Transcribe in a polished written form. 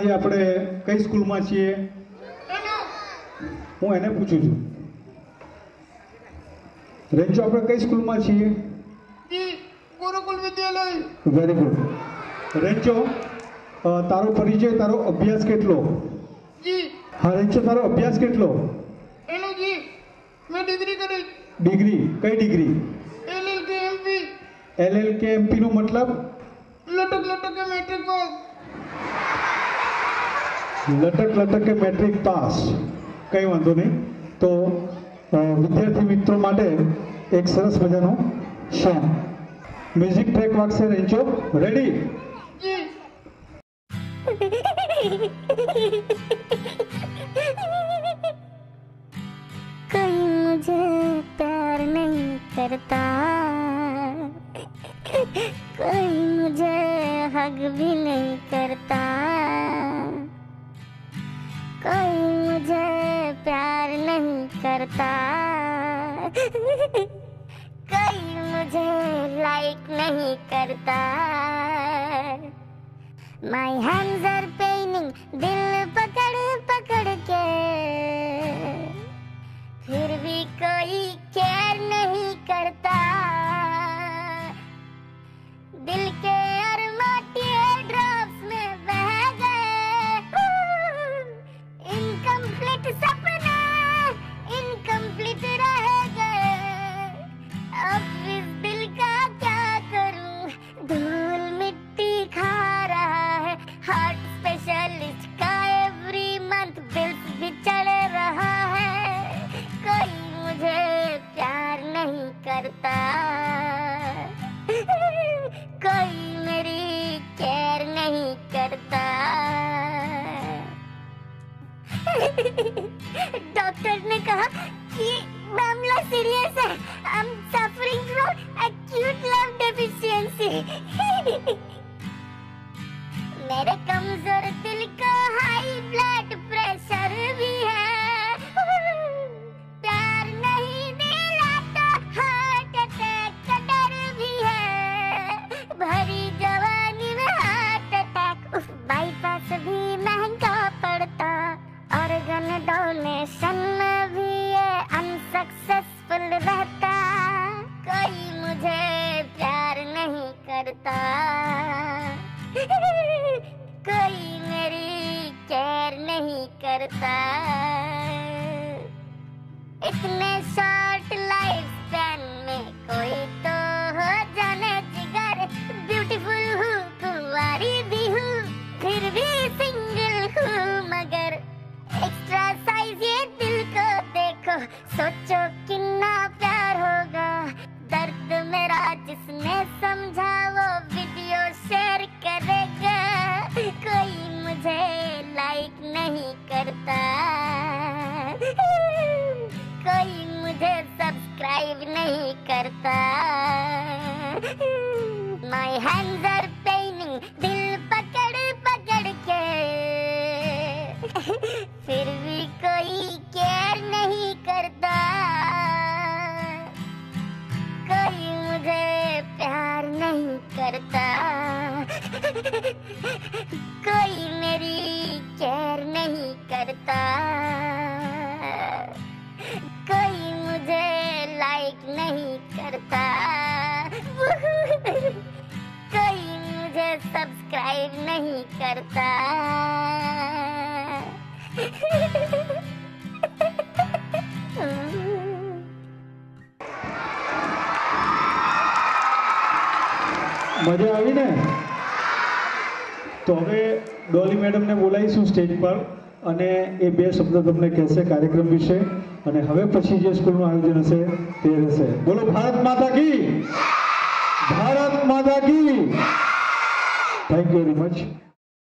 આજે આપણે કઈ સ્કૂલમાં છીએ? હું એને પૂછું છું. રેન્ચો, આપણે કઈ સ્કૂલમાં છીએ? ગુરુકુલ વિદ્યાલય. Very good. રેન્ચો, તારો પરિચય, તારો અભ્યાસ કેટલો? જી. હા રેન્ચો, તારો અભ્યાસ કેટલો? હેલો જી, મેં ડિગ્રી કરી. ડિગ્રી? કઈ degree? LLK MP. LLK MP નો મતલબ? લટક લટક કે મેટ્રિક પાસ. લટક લટક કે મેટ્રિક પાસ. કંઈ વાંધો નહીં. તો વિદ્યાર્થી મિત્રો માટે એક સરસ મજાનું સોંગ મ્યુઝિક ટ્રેક વાગશે. રેન્ચો, રેડી? જી. कोई मुझे प्यार नहीं करता, कोई मुझे हग भी नहीं करता, कोई मुझे प्यार नहीं करता, कोई मुझे लाइक नहीं करता. My hands are paining, दिल पकड़ पकड़ के, फिर भी कोई केयर नहीं करता. दिल के अरमां टीयर ड्रॉप्स में बह गए. इनकम्प्लीट सपने इनकम्प्लीट रह गए. अब इस दिल का क्या करूं, धूल मिट्टी खा रहा है. हार्ट स्पेशलिस्ट का एवरी मंथ बिल भी चढ़ रहा है. कोई मुझे प्यार नहीं करता, कोई मेरी केयर नहीं करता. डॉक्टर ने कहा कि मामला सीरियस है. I am suffering from acute love deficiency. मेरे कमजोर दिल को हाई ब्लड प्रेशर भी है. प्यार नहीं दिलाता हार्ट अटैक का डर भी है. भरी जवानी में हार्ट अटैक, उस बाईपास भी महंगा पड़ता. ऑर्गन डोनेशन में भी ये अनसक्सेसफुल रहता. कोई मुझे प्यार नहीं करता, कोई मेरी केयर नहीं करता. इतने शॉर्ट लाइफ स्पैन में कोई तो हो जाने जिगर. ब्यूटीफुल हूँ, कुंवारी भी हूँ, फिर भी सिंगल हूँ. मगर एक्स्ट्रा साइज ये दिल को देखो, सोचो कितना प्यार होगा. दर्द मेरा जिसने समझा वो वीडियो शेयर करेगा. कोई मुझे लाइक नहीं करता, कोई मुझे सब्सक्राइब नहीं करता. My hands are paining, दिल पकड़ पकड़ के, फिर भी कोई केयर नहीं करता. कोई मुझे प्यार नहीं करता, कोई मेरी केयर नहीं करता. कोई मुझे लाइक नहीं करता, कोई मुझे सब्सक्राइब नहीं करता. મજા આવી ને? તો હવે ડોલી મેડમને બોલાવીશું સ્ટેજ પર અને એ બે શબ્દ તમને કહેશે કાર્યક્રમ વિશે અને હવે પછી જે સ્કૂલનું આયોજન હશે તે રહેશે. બોલો ભારત માતા કી, ભારત માતા કી. Thank you very much.